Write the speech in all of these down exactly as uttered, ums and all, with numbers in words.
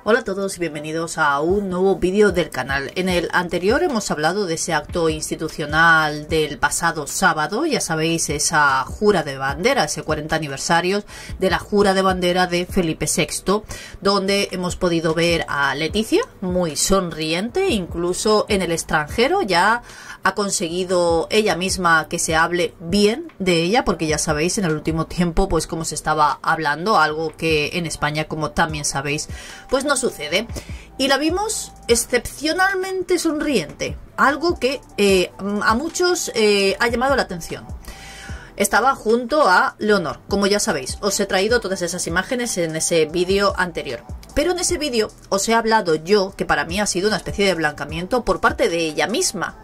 Hola a todos y bienvenidos a un nuevo vídeo del canal. En el anterior hemos hablado de ese acto institucional del pasado sábado, ya sabéis, esa jura de bandera, ese cuarenta aniversario de la jura de bandera de Felipe sexto, donde hemos podido ver a Leticia muy sonriente, incluso en el extranjero ya ha conseguido ella misma que se hable bien de ella, porque ya sabéis en el último tiempo pues como se estaba hablando, algo que en España, como también sabéis, pues no sucede. Y la vimos excepcionalmente sonriente, algo que eh, a muchos eh, ha llamado la atención. Estaba junto a Leonor, como ya sabéis, os he traído todas esas imágenes en ese vídeo anterior. Pero en ese vídeo os he hablado yo, que para mí ha sido una especie de blanqueamiento por parte de ella misma.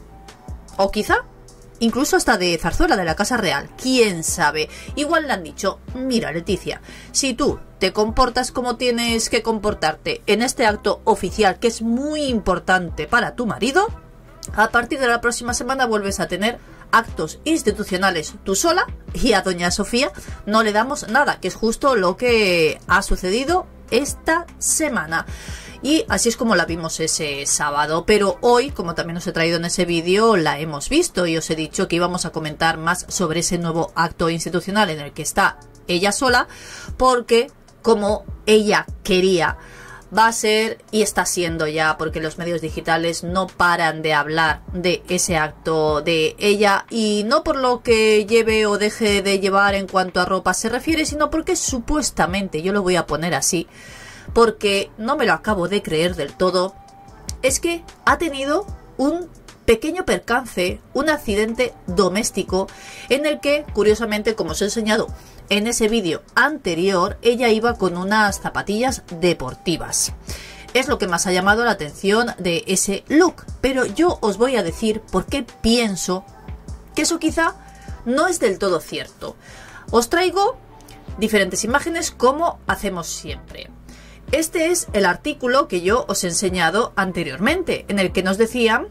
O quizá incluso hasta de Zarzuela, de la Casa Real, quién sabe. Igual le han dicho: mira, Leticia, si tú te comportas como tienes que comportarte en este acto oficial, que es muy importante para tu marido, a partir de la próxima semana vuelves a tener actos institucionales tú sola, y a doña Sofía no le damos nada, que es justo lo que ha sucedido esta semana. Y así es como la vimos ese sábado, pero hoy, como también os he traído en ese vídeo, la hemos visto y os he dicho que íbamos a comentar más sobre ese nuevo acto institucional en el que está ella sola, porque como ella quería, va a ser y está siendo ya, porque los medios digitales no paran de hablar de ese acto de ella, y no por lo que lleve o deje de llevar en cuanto a ropa se refiere, sino porque supuestamente, yo lo voy a poner así, porque no me lo acabo de creer del todo, es que ha tenido un pequeño percance, un accidente doméstico, en el que, curiosamente, como os he enseñado en ese vídeo anterior, ella iba con unas zapatillas deportivas. Es lo que más ha llamado la atención de ese look, pero yo os voy a decir por qué pienso que eso quizá no es del todo cierto. Os traigo diferentes imágenes como hacemos siempre. Este es el artículo que yo os he enseñado anteriormente, en el que nos decían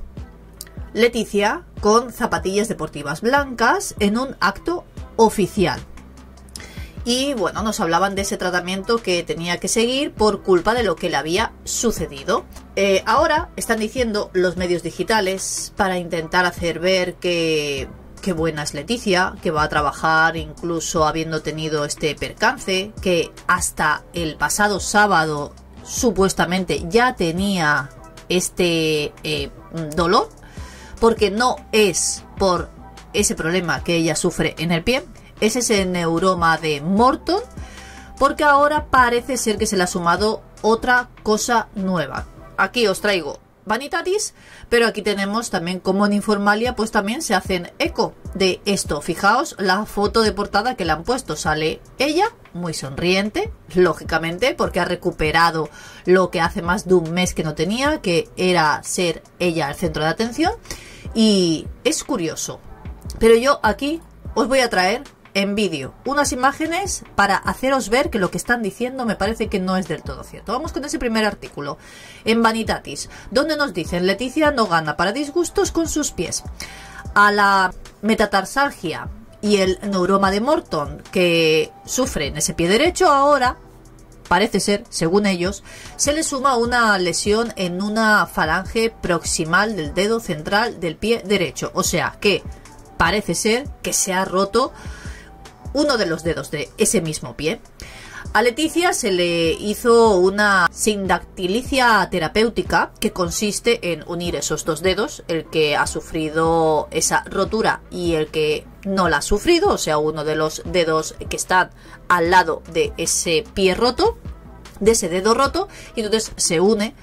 Leticia con zapatillas deportivas blancas en un acto oficial. Y bueno, nos hablaban de ese tratamiento que tenía que seguir por culpa de lo que le había sucedido. Eh, ahora están diciendo los medios digitales, para intentar hacer ver que qué buena es Leticia, que va a trabajar incluso habiendo tenido este percance, que hasta el pasado sábado supuestamente ya tenía este eh, dolor, porque no es por ese problema que ella sufre en el pie, es ese neuroma de Morton, porque ahora parece ser que se le ha sumado otra cosa nueva. Aquí os traigo Vanitatis, pero aquí tenemos también como en Informalia pues también se hacen eco de esto. Fijaos la foto de portada que le han puesto, sale ella muy sonriente, lógicamente, porque ha recuperado lo que hace más de un mes que no tenía, que era ser ella el centro de atención, y es curioso. Pero yo aquí os voy a traer en vídeo unas imágenes para haceros ver que lo que están diciendo me parece que no es del todo cierto. Vamos con ese primer artículo en Vanitatis, donde nos dicen: Leticia no gana para disgustos con sus pies. A la metatarsalgia y el neuroma de Morton que sufre en ese pie derecho, ahora parece ser, según ellos, se le suma una lesión en una falange proximal del dedo central del pie derecho. O sea que parece ser que se ha roto uno de los dedos de ese mismo pie. A Leticia se le hizo una sindactilicia terapéutica, que consiste en unir esos dos dedos, el que ha sufrido esa rotura y el que no la ha sufrido, o sea, uno de los dedos que están al lado de ese pie roto, de ese dedo roto, y entonces se une,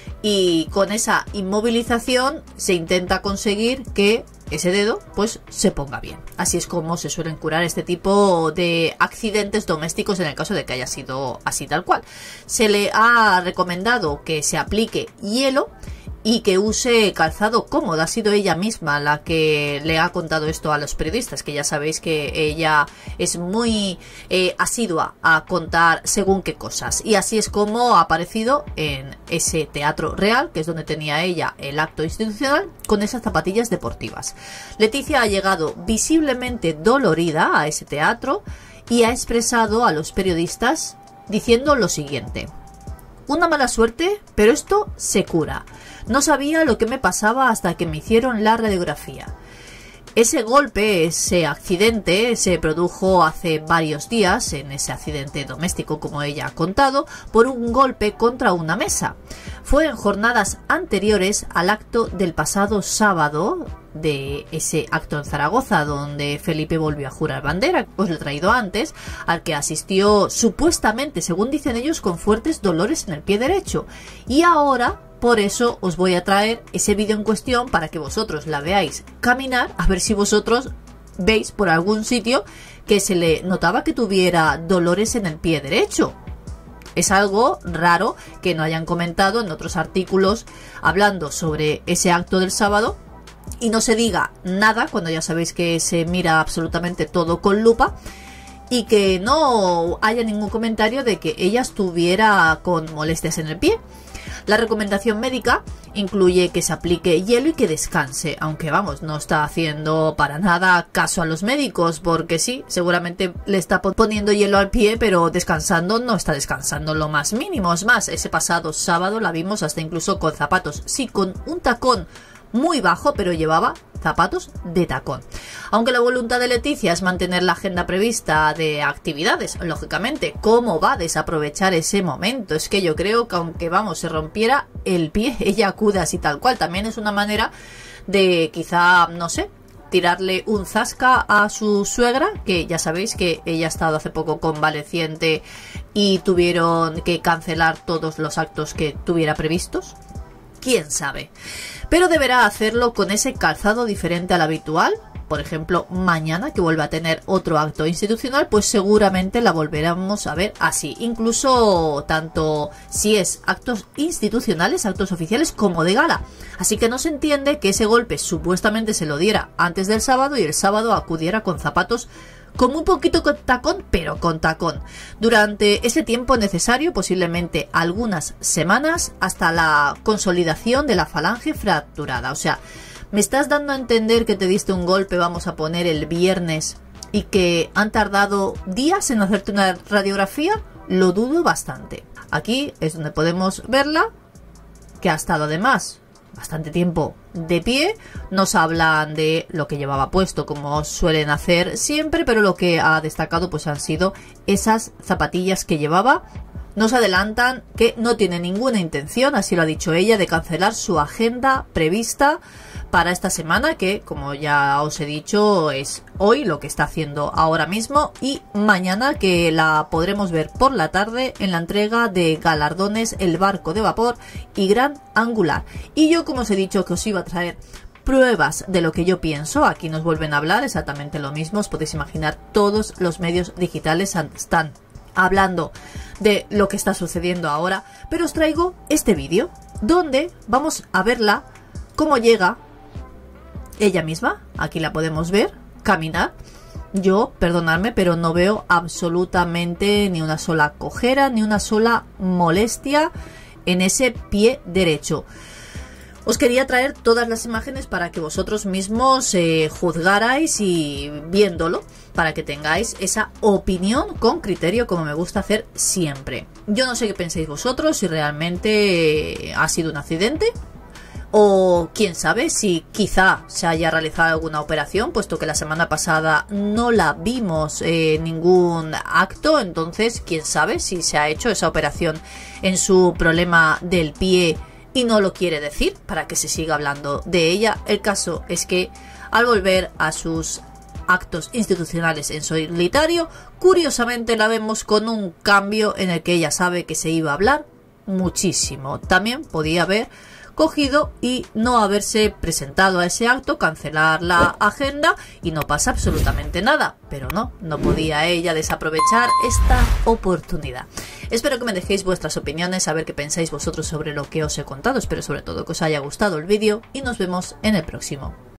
y con esa inmovilización se intenta conseguir que ese dedo pues se ponga bien. Así es como se suelen curar este tipo de accidentes domésticos, en el caso de que haya sido así tal cual. Se le ha recomendado que se aplique hielo y que use calzado cómodo. Ha sido ella misma la que le ha contado esto a los periodistas, que ya sabéis que ella es muy eh, asidua a contar según qué cosas, y así es como ha aparecido en ese Teatro Real, que es donde tenía ella el acto institucional, con esas zapatillas deportivas. Leticia ha llegado visiblemente dolorida a ese teatro y ha expresado a los periodistas diciendo lo siguiente: Una mala suerte, pero esto se cura. No sabía lo que me pasaba hasta que me hicieron la radiografía. Ese golpe, ese accidente, se produjo hace varios días, en ese accidente doméstico, como ella ha contado, por un golpe contra una mesa. Fue en jornadas anteriores al acto del pasado sábado, de ese acto en Zaragoza, donde Felipe volvió a jurar bandera, os lo he traído antes, al que asistió supuestamente, según dicen ellos, con fuertes dolores en el pie derecho. Y ahora, por eso os voy a traer ese vídeo en cuestión para que vosotros la veáis caminar, a ver si vosotros veis por algún sitio que se le notaba que tuviera dolores en el pie derecho. Es algo raro que no hayan comentado en otros artículos hablando sobre ese acto del sábado y no se diga nada cuando ya sabéis que se mira absolutamente todo con lupa, y que no haya ningún comentario de que ella estuviera con molestias en el pie. La recomendación médica incluye que se aplique hielo y que descanse, aunque vamos, no está haciendo para nada caso a los médicos, porque sí, seguramente le está poniendo hielo al pie, pero descansando no está descansando lo más mínimo. Es más, ese pasado sábado la vimos hasta incluso con zapatos, sí, con un tacón muy bajo, pero llevaba zapatos de tacón. Aunque la voluntad de Leticia es mantener la agenda prevista de actividades, lógicamente, ¿cómo va a desaprovechar ese momento? Es que yo creo que aunque, vamos, se rompiera el pie, ella acude así tal cual. También es una manera de, quizá, no sé, tirarle un zasca a su suegra, que ya sabéis que ella ha estado hace poco convaleciente y tuvieron que cancelar todos los actos que tuviera previstos. ¿Quién sabe? Pero deberá hacerlo con ese calzado diferente al habitual. Por ejemplo, mañana, que vuelva a tener otro acto institucional, pues seguramente la volveremos a ver así. Incluso tanto si es actos institucionales, actos oficiales, como de gala. Así que no se entiende que ese golpe supuestamente se lo diera antes del sábado y el sábado acudiera con zapatos con muy poquito con tacón, pero con tacón. Durante ese tiempo necesario, posiblemente algunas semanas, hasta la consolidación de la falange fracturada. O sea, me estás dando a entender que te diste un golpe, vamos a poner el viernes, y que han tardado días en hacerte una radiografía. Lo dudo bastante. Aquí es donde podemos verla, que ha estado además bastante tiempo de pie. Nos hablan de lo que llevaba puesto, como suelen hacer siempre, pero lo que ha destacado pues han sido esas zapatillas que llevaba. Nos adelantan que no tiene ninguna intención, así lo ha dicho ella, de cancelar su agenda prevista para esta semana, que como ya os he dicho es hoy, lo que está haciendo ahora mismo, y mañana, que la podremos ver por la tarde en la entrega de galardones El Barco de Vapor y Gran Angular. Y yo, como os he dicho, que os iba a traer pruebas de lo que yo pienso, aquí nos vuelven a hablar exactamente lo mismo. Os podéis imaginar, todos los medios digitales están hablando de lo que está sucediendo ahora, pero os traigo este vídeo donde vamos a verla cómo llega ella misma. Aquí la podemos ver caminar. Yo, perdonadme, pero no veo absolutamente ni una sola cojera, ni una sola molestia en ese pie derecho. Os quería traer todas las imágenes para que vosotros mismos eh, juzgarais, y viéndolo, para que tengáis esa opinión con criterio, como me gusta hacer siempre. Yo no sé qué pensáis vosotros, si realmente eh, ha sido un accidente, o quién sabe si quizá se haya realizado alguna operación, puesto que la semana pasada no la vimos en eh, ningún acto. Entonces quién sabe si se ha hecho esa operación en su problema del pie y no lo quiere decir para que se siga hablando de ella. El caso es que al volver a sus actos institucionales en solitario, curiosamente la vemos con un cambio en el que ella sabe que se iba a hablar muchísimo. También podía haber cogido y no haberse presentado a ese acto, cancelar la agenda y no pasa absolutamente nada, pero no, no podía ella desaprovechar esta oportunidad. Espero que me dejéis vuestras opiniones, a ver qué pensáis vosotros sobre lo que os he contado. Espero sobre todo que os haya gustado el vídeo y nos vemos en el próximo.